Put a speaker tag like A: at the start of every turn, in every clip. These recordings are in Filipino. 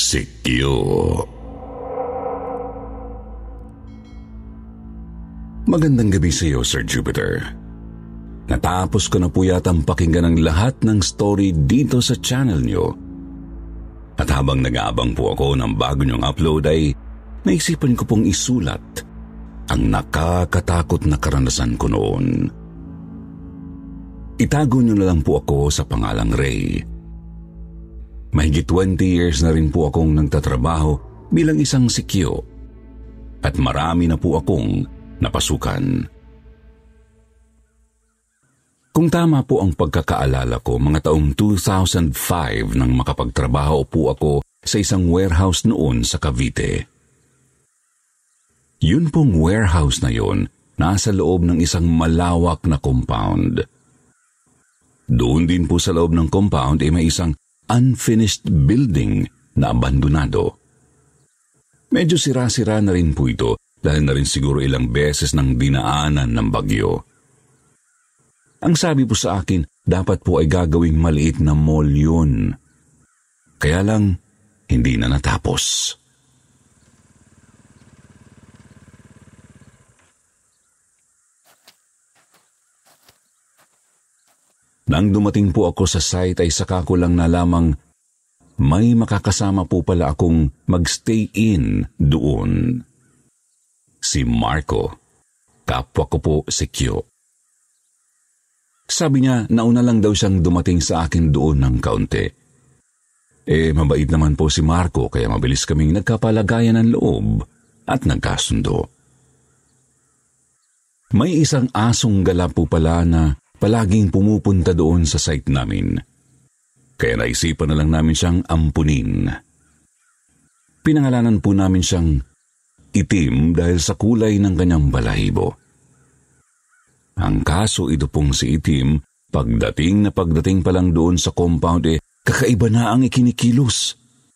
A: Sikyo. Magandang gabi sa iyo, Sir Jupiter. Natapos ko na po yatang pakinggan ang lahat ng story dito sa channel niyo. At habang nag-aabang po ako ng bago niyong upload ay naisipan ko pong isulat ang nakakatakot na karanasan ko noon. Itago niyo na lang po ako sa pangalang Ray. Mahigit 20 years na rin po akong nagtatrabaho bilang isang sikyo at marami na po akong napasukan. Kung tama po ang pagkakaalala ko, mga taong 2005 nang makapagtrabaho po ako sa isang warehouse noon sa Cavite. Yun pong warehouse na yun, nasa loob ng isang malawak na compound. Doon din po sa loob ng compound ay may isang unfinished building na abandonado. Medyo sira-sira na rin po ito dahil na rin siguro ilang beses ng dinaanan ng bagyo. Ang sabi po sa akin, dapat po ay gagawing maliit na mall yun. Kaya lang, hindi na natapos. Nang dumating po ako sa site ay saka ko lang nalamang may makakasama po pala akong magstay in doon. Si Marco, kapwa ko po si Kyo. Sabi niya, nauna lang daw siyang dumating sa akin doon ng kaunti. Mabait naman po si Marco kaya mabilis kaming nagkapalagayan ng loob at nagkasundo. May isang asong gala po pala na palaging pumupunta doon sa site namin. Kaya naisipan na lang namin siyang ampunin. Pinangalanan po namin siyang Itim dahil sa kulay ng kanyang balahibo. Ang kaso ito pong si Itim, pagdating pa lang doon sa compound kakaiba na ang ikinikilos.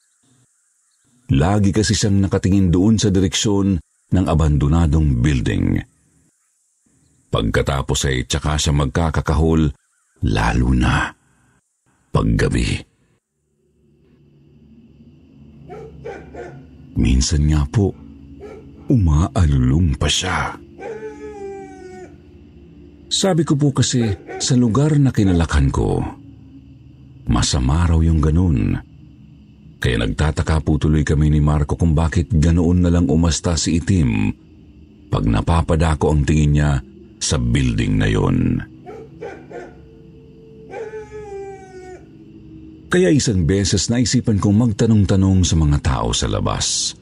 A: Lagi kasi siyang nakatingin doon sa direksyon ng abandonadong building. Pagkatapos ay tsaka siya magkakakahol, lalo na paggabi. Minsan nga po, umaalulong pa siya. Sabi ko po kasi sa lugar na kinalakan ko, masama raw yung ganun. Kaya nagtataka po tuloy kami ni Marco kung bakit ganoon na lang umasta si Itim pag napapadako ang tingin niya sa building na yon. Kaya isang beses naisipan kong magtanong-tanong sa mga tao sa labas.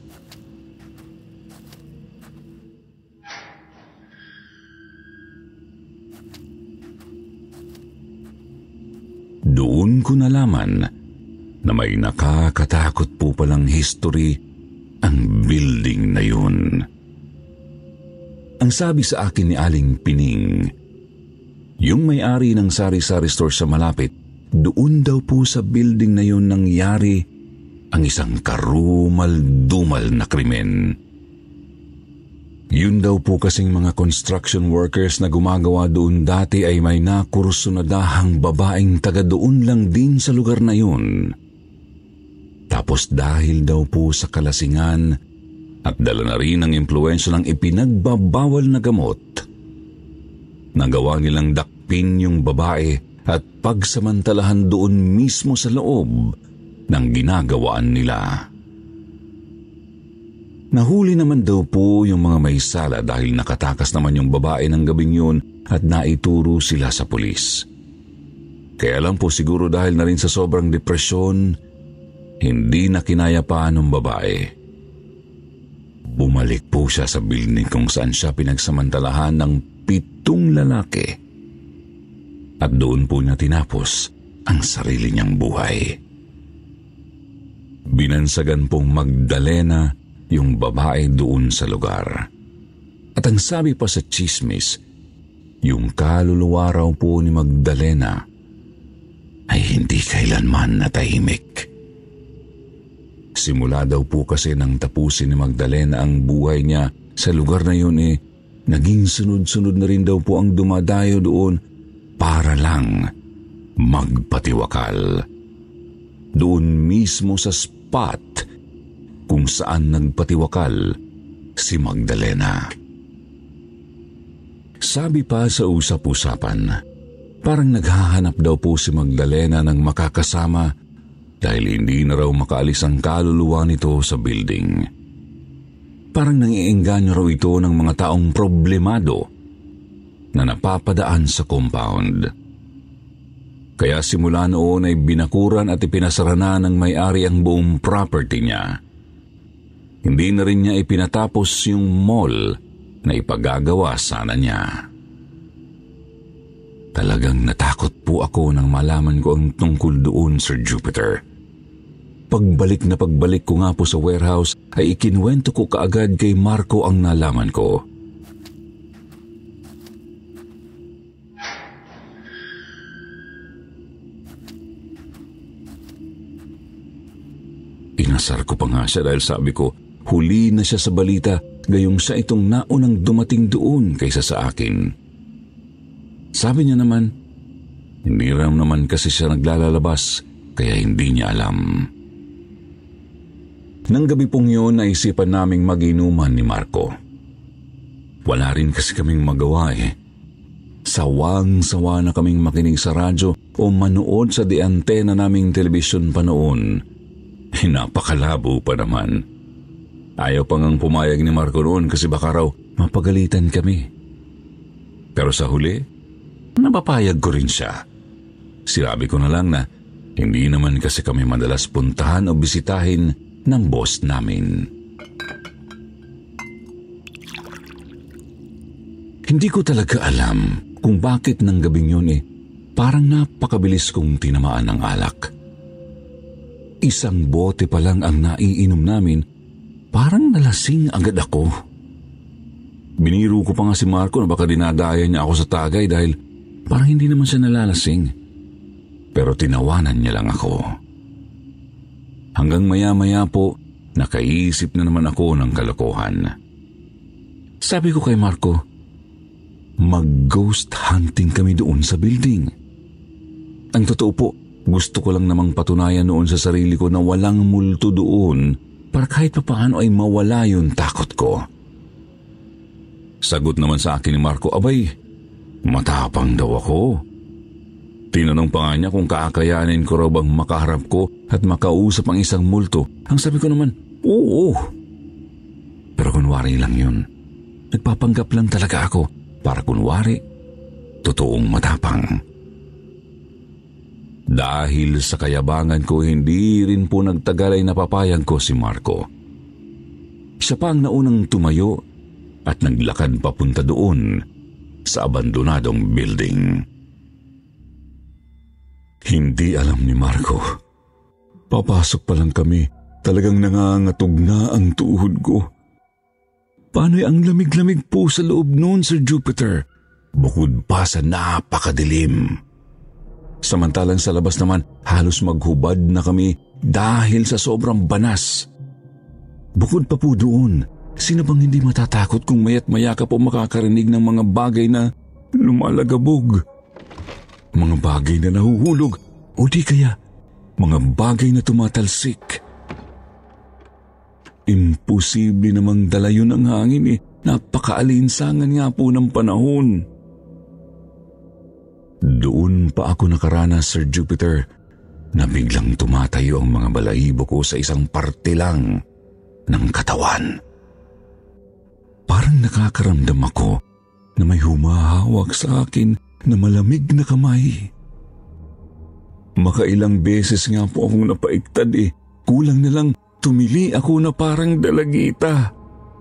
A: Doon ko nalaman na may nakakatakot po palang history ang building na yun. Ang sabi sa akin ni Aling Pining, yung may-ari ng sari-sari store sa malapit, doon daw po sa building na yun nangyari ang isang karumal-dumal na krimen. Yun daw po kasing mga construction workers na gumagawa doon dati ay may nakursunadahang babaeng taga doon lang din sa lugar na yun. Tapos dahil daw po sa kalasingan at dala na rin ang impluwensya ng ipinagbabawal na gamot, nagawa nilang dakpin yung babae at pagsamantalahan doon mismo sa loob ng ginagawaan nila. Nahuli naman daw po yung mga may sala dahil nakatakas naman yung babae ng gabing yun at naituro sila sa pulis. Kaya lang po siguro dahil na rin sa sobrang depresyon, hindi na kinaya pa ng babae. Bumalik po siya sa building kung saan siya pinagsamantalahan ng 7 lalaki. At doon po niya tinapos ang sarili niyang buhay. Binansagan pong Magdalena yung babae doon sa lugar. At ang sabi pa sa tsismis, yung kaluluwa raw po ni Magdalena ay hindi kailanman natahimik. Simula daw po kasi nang tapusin ni Magdalena ang buhay niya sa lugar na yun naging sunod-sunod na rin daw po ang dumadayo doon para lang magpatiwakal. Doon mismo sa spot kung saan nagpatiwakal si Magdalena. Sabi pa sa usap-usapan, parang naghahanap daw po si Magdalena ng makakasama dahil hindi na raw makaalis ang kaluluwa nito sa building. Parang nangiengganyo raw ito ng mga taong problemado na napapadaan sa compound. Kaya simula noon ay binakuran at ipinasara na ng may-ari ang buong property niya. Hindi na rin niya ipinatapos yung mall na ipagagawa sana niya. Talagang natakot po ako nang malaman ko ang tungkol doon, Sir Jupiter. Pagbalik na pagbalik ko nga po sa warehouse ay ikinuwento ko kaagad kay Marco ang nalaman ko. Inasar ko pa nga siya dahil sabi ko, huli na siya sa balita, gayong siya itong naunang dumating doon kaysa sa akin. Sabi niya naman, hindi ram naman kasi siya naglalabas, kaya hindi niya alam. Nang gabi pong yun, naisipan naming mag-inuman ni Marco. Wala rin kasi kaming magawa eh. Sawang-sawa na kaming makinig sa radyo o manood sa antena naming telebisyon pa noon. Napakalabo pa naman. Ayaw pa ngang pumayag ni Marco noon kasi baka raw mapagalitan kami. Pero sa huli, napapayag ko rin siya. Sinabi ko na lang na hindi naman kasi kami madalas puntahan o bisitahin ng boss namin. Hindi ko talaga alam kung bakit ng gabing yun parang napakabilis kong tinamaan ng alak. Isang bote pa lang ang naiinom namin, parang nalasing agad ako. Biniro ko pa nga si Marco na baka dinadaya niya ako sa tagay dahil parang hindi naman siya nalalasing. Pero tinawanan niya lang ako. Hanggang maya-maya po, nakaisip na naman ako ng kalokohan. Sabi ko kay Marco, mag-ghost hunting kami doon sa building. Ang totoo po, gusto ko lang namang patunayan noon sa sarili ko na walang multo doon para kahit papaano ay mawala yung takot ko. Sagot naman sa akin ni Marco, abay, matapang daw ako. Tinanong pa nga niya kung kakayanin ko raw bang makaharap ko at makausap ang isang multo. Ang sabi ko naman, oo. Pero kunwari lang yun. Nagpapanggap lang talaga ako para kunwari, totoong matapang. Dahil sa kayabangan ko, hindi rin po nagtagal ay napapayag ko si Marco. Siya pa ang naunang tumayo at naglakad papunta doon sa abandonadong building. Hindi alam ni Marco. Papasok pa lang kami, talagang nangangatog na ang tuhod ko. Paano'y ang lamig-lamig po sa loob noon, Sir Jupiter? Bukod pa sa napakadilim. Samantalang sa labas naman, halos maghubad na kami dahil sa sobrang banas. Bukod pa po doon, sino bang hindi matatakot kung maya't maya ka po makakarinig ng mga bagay na lumalagabog? Mga bagay na nahuhulog o di kaya mga bagay na tumatalsik. Imposible namang dala yun ng hangin Napakaalinsangan nga po ng panahon. Doon pa ako nakaranas, Sir Jupiter, na biglang tumatayo ang mga balahibo ko sa isang parte lang ng katawan. Parang nakakaramdam ako na may humahawak sa akin na malamig na kamay. Makailang beses nga po akong napaiktad Kulang na lang tumili ako na parang dalagita.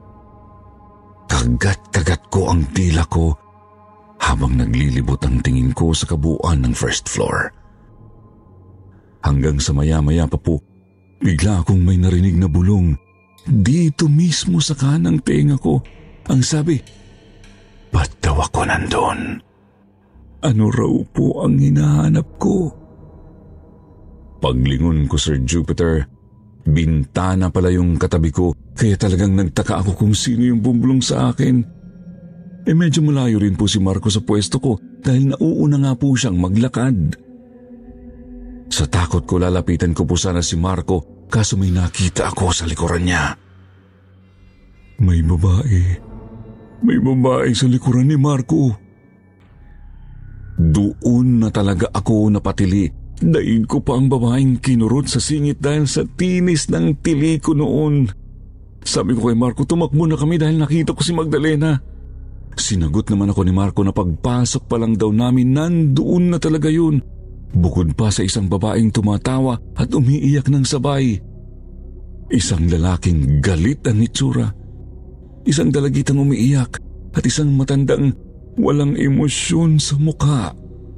A: Kagat-kagat ko ang tila ko habang naglilibot ang tingin ko sa kabuuan ng first floor. Hanggang sa maya-maya pa po, bigla akong may narinig na bulong dito mismo sa kanang tenga ko. Ang sabi, ba't daw ako nandun? Ano raw po ang hinahanap ko? Paglingon ko, Sir Jupiter, bintana pala yung katabi ko, kaya talagang nagtaka ako kung sino yung bumulong sa akin. Medyo malayo rin po si Marco sa pwesto ko dahil nauuna nga po siyang maglakad. Sa takot ko, lalapitan ko po sana si Marco kaso may nakita ako sa likuran niya. May babae. May babae sa likuran ni Marco. Doon na talaga ako napatili. Daig ko pa ang babaeng kinurot sa singit dahil sa tinis ng tili ko noon. Sabi ko kay Marco, tumakbo na kami dahil nakita ko si Magdalena. Sinagot naman ako ni Marco na pagpasok pa lang daw namin, nandoon na talaga yun. Bukod pa sa isang babaeng tumatawa at umiiyak ng sabay. Isang lalaking galit ang itsura. Isang dalagitang umiiyak at isang matandang walang emosyon sa mukha.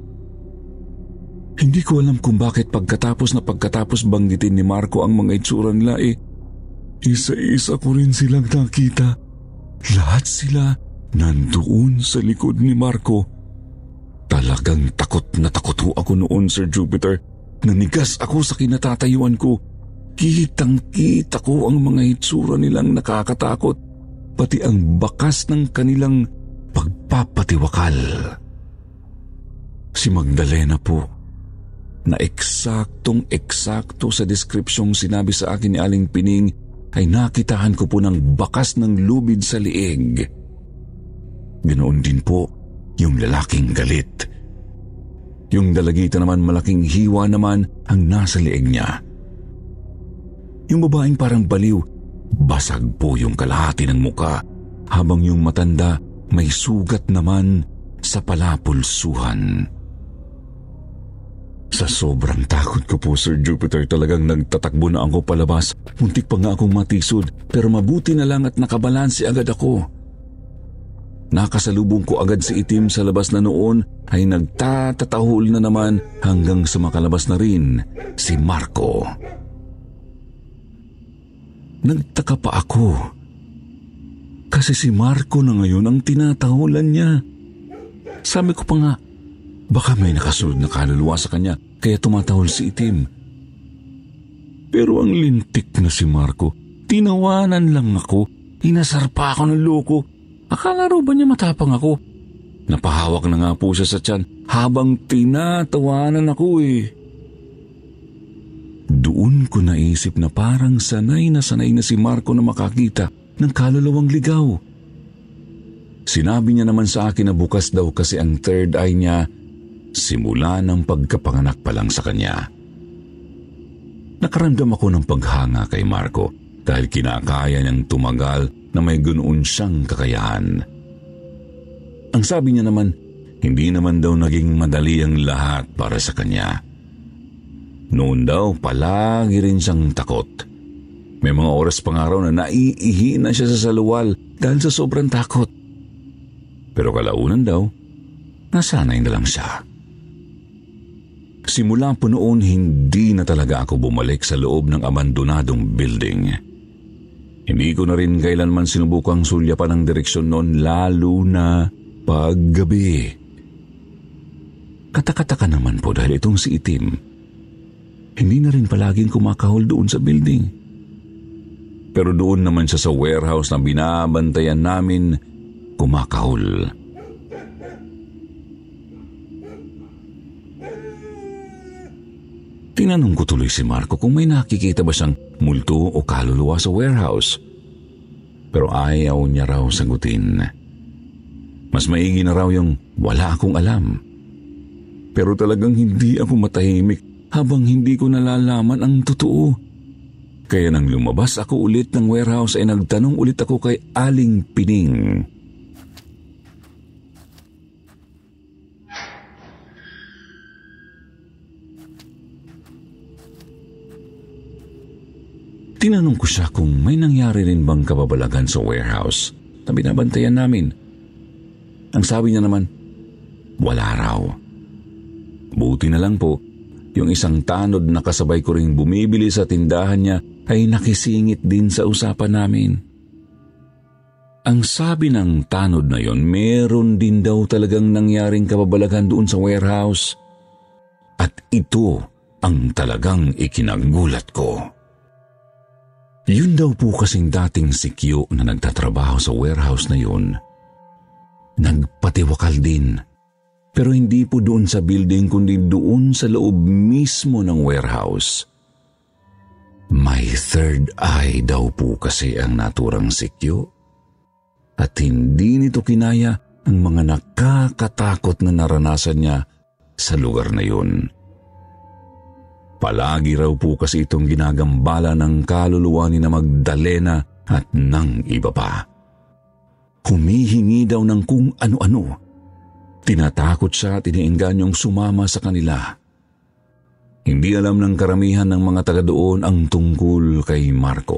A: Hindi ko alam kung bakit pagkatapos banggitin ni Marco ang mga itsura nila isa-isa ko rin silang nakita. Lahat sila nandoon sa likod ni Marco. Talagang takot na takot ho ako noon, Sir Jupiter. Nanigas ako sa kinatatayuan ko. Kitang-kita ko ang mga itsura nilang nakakatakot, pati ang bakas ng kanilang pagpapatiwakal. Si Magdalena po, na eksaktong-eksakto sa deskripsyong sinabi sa akin ni Aling Pining, ay nakitahan ko po ng bakas ng lubid sa liig. Ganoon din po yung lalaking galit. Yung dalagita naman, malaking hiwa naman ang nasa liig niya. Yung babaeng parang baliw, basag po yung kalahati ng muka, habang yung matanda may sugat naman sa palapulsuhan. Sa sobrang takot ko po, Sir Jupiter, talagang nagtatakbo na ako palabas. Muntik pa nga akong matisod, pero mabuti na lang at nakabalansi agad ako. Nakasalubong ko agad si Itim sa labas na noon ay nagtatatahol na naman hanggang sa makalabas na rin si Marco. Nagtaka pa ako kasi si Marco na ngayon ang tinatahulan niya. Sabi ko pa nga, baka may nakasunod na kaluluwa sa kanya kaya tumatahol si Itim. Pero ang lintik na si Marco, tinawanan lang ako, inasar pa ako ng loko. Akala raw ba niya matapang ako? Napahawak na nga po siya sa tiyan habang tinatawanan ako Doon ko naisip na parang sanay na si Marco na makakita ng kaluluwang ligaw. Sinabi niya naman sa akin na bukas daw kasi ang third eye niya simula ng pagkapanganak pa lang sa kanya. Nakaramdam ako ng paghanga kay Marco dahil kinakaya niyang tumagal na may ganoon siyang kakayahan. Ang sabi niya naman, hindi naman daw naging madali ang lahat para sa kanya. Noon daw, palagi rin siyang takot. May mga oras pa nga raw na naiihi na siya sa saluwal dahil sa sobrang takot. Pero kalaunan daw, nasanay na lang siya. Simula po noon, hindi na talaga ako bumalik sa loob ng abandonadong building. Hindi ko na rin kailanman sinubukang sulyapan ang direksyon noon, lalo na paggabi. Katakataka naman po dahil itong si Itim, hindi na rin palaging kumakahol doon sa building. Pero doon naman siya sa warehouse na binabantayan namin, kumakahol. Tinanong ko tuloy si Marco kung may nakikita ba siyang multo o kaluluwa sa warehouse. Pero ayaw niya raw sagutin. Mas maigi na raw yung wala akong alam. Pero talagang hindi ako matahimik habang hindi ko nalalaman ang totoo. Kaya nang lumabas ako ulit ng warehouse ay nagtanong ulit ako kay Aling Pining. Tinanong ko siya kung may nangyari rin bang kababalagan sa warehouse na binabantayan namin. Ang sabi niya naman, wala raw. Buti na lang po, yung isang tanod na kasabay ko ring bumibili sa tindahan niya ay nakisingit din sa usapan namin. Ang sabi ng tanod na yon, meron din daw talagang nangyaring kababalagan doon sa warehouse. At ito ang talagang ikinagulat ko. Yun daw po kasing dating si Kyo na nagtatrabaho sa warehouse na yun. Nagpatiwakal din. Pero hindi po doon sa building kundi doon sa loob mismo ng warehouse. May third eye daw po kasi ang naturang sikyo at hindi nito kinaya ang mga nakakatakot na naranasan niya sa lugar na yun. Palagi raw po kasi itong ginagambala ng kaluluwa ni na Magdalena at ng iba pa. Humihingi daw ng kung ano-ano. Tinatakot siya at iniingganyong sumama sa kanila. Hindi alam ng karamihan ng mga taga doon ang tungkol kay Marco.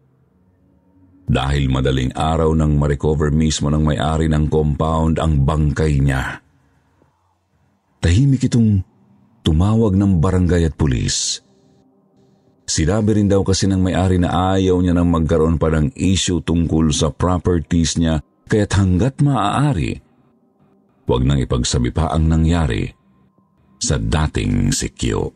A: Dahil madaling araw nang ma-recover mismo ng may-ari ng compound ang bangkay niya. Tahimik itong tumawag ng barangay at pulis. Sinabi rin daw kasi ng may-ari na ayaw niya nang magkaroon pa ng issue tungkol sa properties niya, kaya't hanggat maaari, huwag nang ipagsabi pa ang nangyari sa dating sikyo.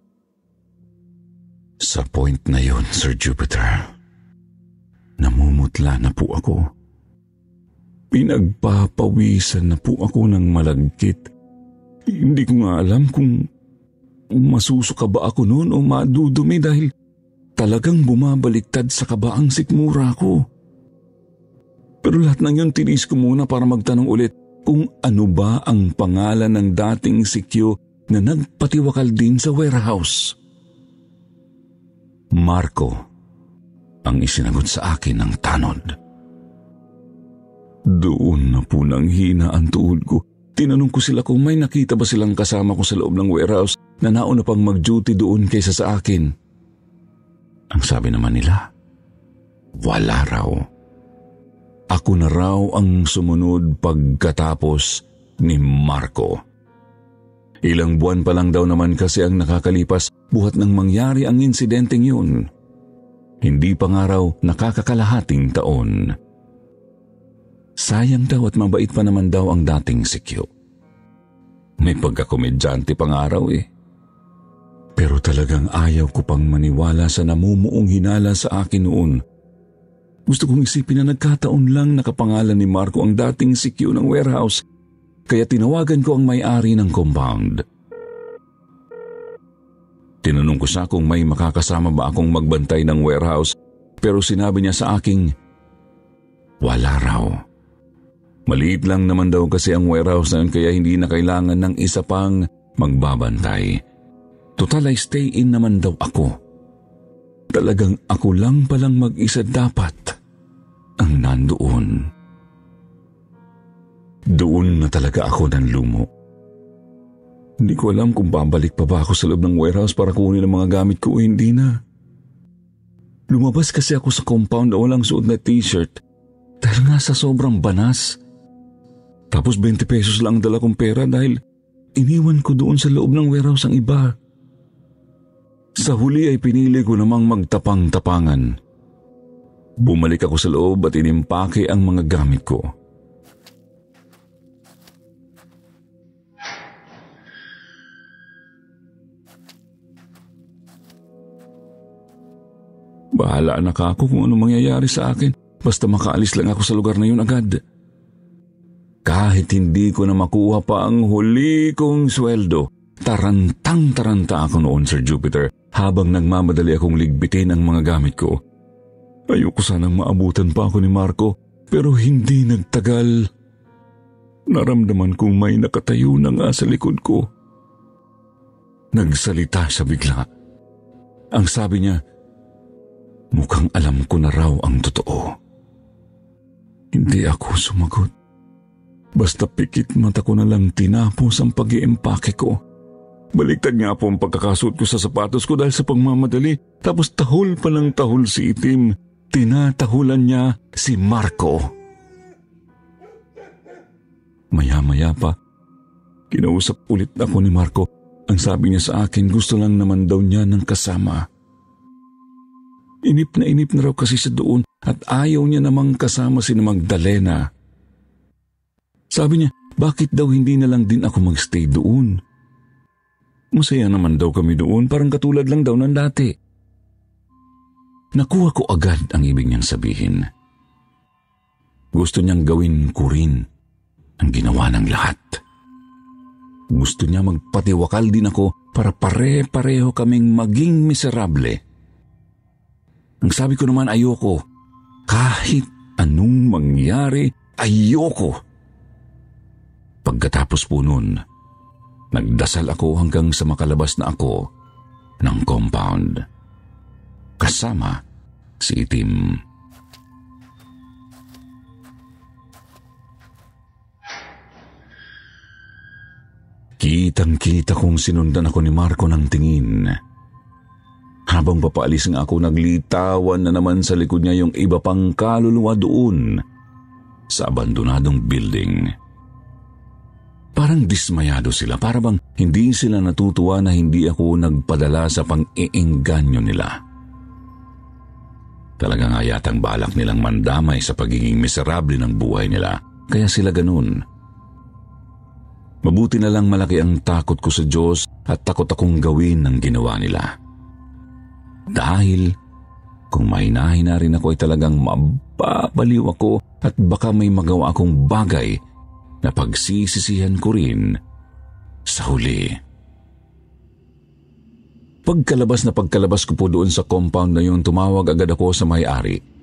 A: Sa point na yon, Sir Jupiter, namumutla na po ako. Pinagpapawisan na po ako ng malagkit. Hindi ko nga alam kung masusuka ba ako noon o madudumi dahil talagang bumabaliktad sa kaba ang sikmura ko. Pero lahat ng yun tinis ko muna para magtanong ulit kung ano ba ang pangalan ng dating sikyo na nagpatiwakal din sa warehouse. Marco ang isinagot sa akin ng tanod. Doon na po nang hina ang tuhod ko. Tinanong ko sila kung may nakita ba silang kasama ko sa loob ng warehouse na nauna pang mag-duty doon kaysa sa akin. Ang sabi naman nila, wala raw. Ako na raw ang sumunod pagkatapos ni Marco. Ilang buwan pa lang daw naman kasi ang nakakalipas buhat nang mangyari ang insidenteng yun. Hindi pa nga raw nakakakalahating taon. Sayang daw at mabait pa naman daw ang dating sikyo. May pagkakomedyante pang araw eh. Pero talagang ayaw ko pang maniwala sa namumuong hinala sa akin noon. Gusto kong isipin na nagkataon lang nakapangalan ni Marco ang dating sikyo ng warehouse, kaya tinawagan ko ang may-ari ng compound. Tinanong ko siya kung may makakasama ba akong magbantay ng warehouse, pero sinabi niya sa aking, wala raw. Maliit lang naman daw kasi ang warehouse na yun kaya hindi na kailangan ng isa pang magbabantay. Total ay stay-in naman daw ako. Talagang ako lang palang mag-isa dapat ang nandoon. Doon na talaga ako nanlumo. Hindi ko alam kung babalik pa ba ako sa loob ng warehouse para kunin ang mga gamit ko o hindi na. Lumabas kasi ako sa compound na walang suot na t-shirt dahil nga sa sobrang banas. Tapos 20 pesos lang ang dala kong pera dahil iniwan ko doon sa loob ng warehouse ang iba. Sa huli ay pinili ko namang magtapang-tapangan. Bumalik ako sa loob at inimpake ang mga gamit ko. Bahala na ako kung ano mangyayari sa akin basta makaalis lang ako sa lugar na yun agad. Kahit hindi ko na makuha pa ang huli kong sweldo, tarantang-taranta ako noon, Sir Jupiter, habang nagmamadali akong ligbitin ang mga gamit ko. Ayoko sanang maabutan pa ako ni Marco, pero hindi nagtagal. Naramdaman kong may nakatayo na nga sa likod ko. Nagsalita siya bigla. Ang sabi niya, mukhang alam ko na raw ang totoo. Hindi ako sumagot. Basta pikit mata ko na lang tinapos ang pag-iimpake ko. Baliktad nga po ang pagkakasuot ko sa sapatos ko dahil sa pagmamadali. Tapos tahol pa ng tahol si Itim. Tinatahulan niya si Marco. Maya-maya pa, kinausap ulit ako ni Marco. Ang sabi niya sa akin, gusto lang naman daw niya ng kasama. Inip na raw kasi siya doon at ayaw niya namang kasama si Magdalena. Sabi niya, bakit daw hindi na lang din ako magstay doon? Masaya naman daw kami doon, parang katulad lang daw ng dati. Nakuha ko agad ang ibig niyang sabihin. Gusto niyang gawin ko rin ang ginawa ng lahat. Gusto niya magpatiwakal din ako para pare-pareho kaming maging miserable. Ang sabi ko naman, ayoko. Kahit anong mangyari, ayoko. Pagkatapos po nun, nagdasal ako hanggang sa makalabas na ako ng compound. Kasama si Itim. Kitang-kita kong sinundan ako ni Marco ng tingin. Habang papaalis nga ako, naglitawan na naman sa likod niya yung iba pang kaluluwa doon sa abandonadong building. Parang dismayado sila, para bang hindi sila natutuwa na hindi ako nagpadala sa pang-iengganyo nila. Talaga nga yatang balak nilang mandamay sa pagiging miserable ng buhay nila, kaya sila ganun. Mabuti na lang malaki ang takot ko sa Diyos at takot akong gawin ng ginawa nila. Dahil kung mahinahin na rin ako ay talagang mababaliw ako at baka may magawa akong bagay na pagsisisihan ko rin sa huli. Pagkalabas ko po doon sa compound na yun, tumawag agad ako sa may-ari.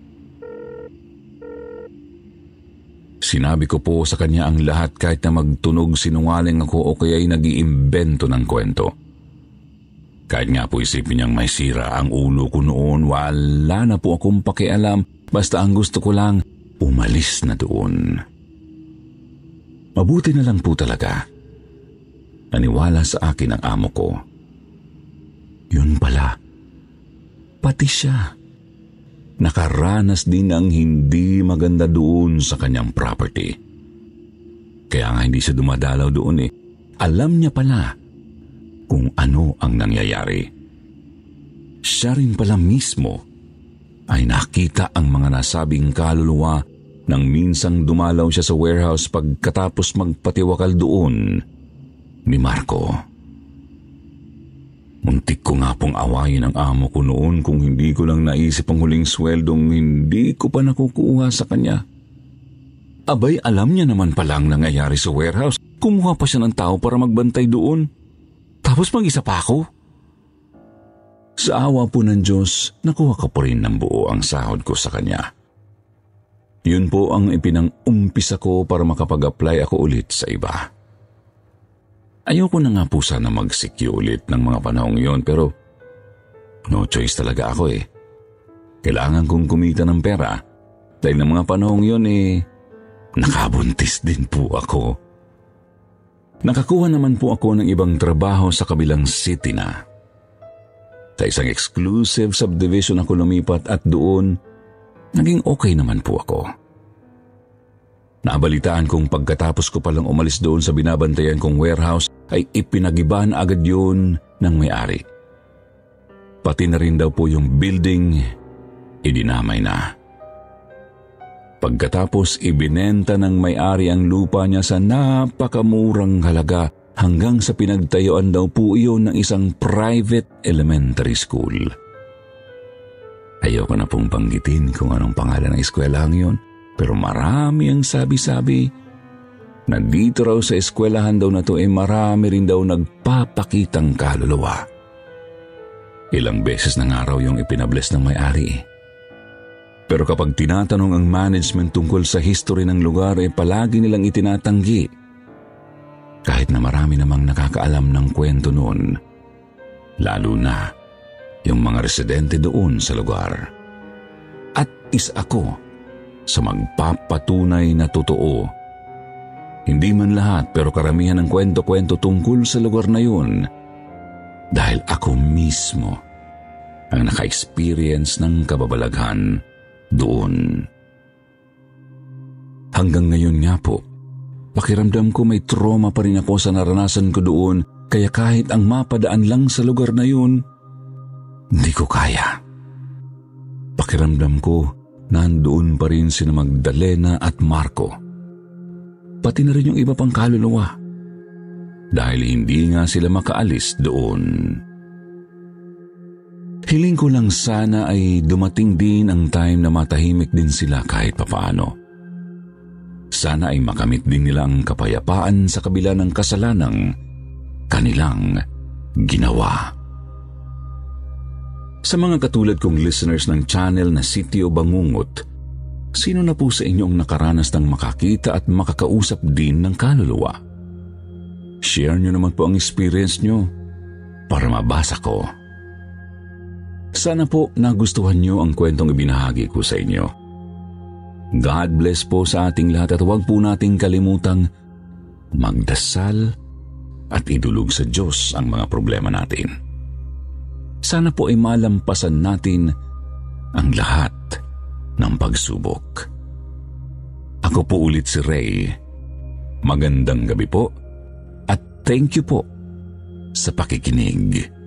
A: Sinabi ko po sa kanya ang lahat kahit na magtunog sinungaling ako o kaya'y nag-iimbento ng kwento. Kahit nga po isipin niyang may sira ang ulo ko noon, wala na po akong pakialam, basta ang gusto ko lang, umalis na doon. Mabuti na lang po talaga. Naniwala sa akin ang amo ko. Yun pala, pati siya. Nakaranas din ng hindi maganda doon sa kanyang property. Kaya nga hindi siya dumadalaw doon eh. Alam niya pala kung ano ang nangyayari. Siya rin pala mismo ay nakita ang mga nasabing kaluluwa nang minsang dumalaw siya sa warehouse pagkatapos magpatiwakal doon ni Marco. Muntik ko nga pong awayin ang amo ko noon kung hindi ko lang naisip ang huling sweldong hindi ko pa nakukuha sa kanya. Abay, alam niya naman palang nangyayari sa warehouse. Kumuha pa siya ng tao para magbantay doon. Tapos mag-isa pa ako. Sa awa po ng Diyos, nakuha ko po rin ng buo ang sahod ko sa kanya. Yun po ang ipinang-umpisa ko para makapag-apply ako ulit sa iba. Ayoko na nga po sana mag-secure ulit ng mga panahong yon, pero no choice talaga ako eh. Kailangan kong kumita ng pera dahil ng mga panahong yon nakabuntis din po ako. Nakakuha naman po ako ng ibang trabaho sa kabilang city na. Sa isang exclusive subdivision ako lumipat at doon naging okay naman po ako. Nabalitaan kong pagkatapos ko palang umalis doon sa binabantayan kong warehouse ay ipinagiban agad yun ng may-ari. Pati na rin daw po yung building, idinamay na. Pagkatapos ibinenta ng may-ari ang lupa niya sa napakamurang halaga hanggang sa pinagtayuan daw po iyon ng isang private elementary school. Ayoko na pong banggitin kung anong pangalan ng eskwelahan yun, pero marami ang sabi-sabi na dito raw sa eskwelahan daw na to marami rin daw nagpapakitang kaluluwa. Ilang beses na nga raw yung ipinabless ng may-ari. Pero kapag tinatanong ang management tungkol sa history ng lugar palagi nilang itinatanggi. Kahit na marami namang nakakaalam ng kwento noon, lalo na yung mga residente doon sa lugar. At isa ako sa magpapatunay na totoo. Hindi man lahat pero karamihan ng kwento-kwento tungkol sa lugar na yun dahil ako mismo ang naka-experience ng kababalaghan doon. Hanggang ngayon nga po, pakiramdam ko may trauma pa rin ako sa naranasan ko doon kaya kahit ang mapadaan lang sa lugar na yun, hindi ko kaya. Pakiramdam ko nandoon pa rin sina Magdalena at Marco. Pati na rin yung iba pang kaluluwa. Dahil hindi nga sila makaalis doon. Hiling ko lang sana ay dumating din ang time na matahimik din sila kahit papaano. Sana ay makamit din nila ang kapayapaan sa kabila ng kasalanang kanilang ginawa. Sa mga katulad kong listeners ng channel na Sitio Bangungot, sino na po sa inyong nakaranas ng makakita at makakausap din ng kaluluwa? Share nyo naman po ang experience nyo para mabasa ko. Sana po nagustuhan nyo ang kwentong ibinahagi ko sa inyo. God bless po sa ating lahat at huwag po nating kalimutang magdasal at idulog sa Diyos ang mga problema natin. Sana po ay malampasan natin ang lahat ng pagsubok. Ako po ulit si Ray. Magandang gabi po at thank you po sa pakikinig.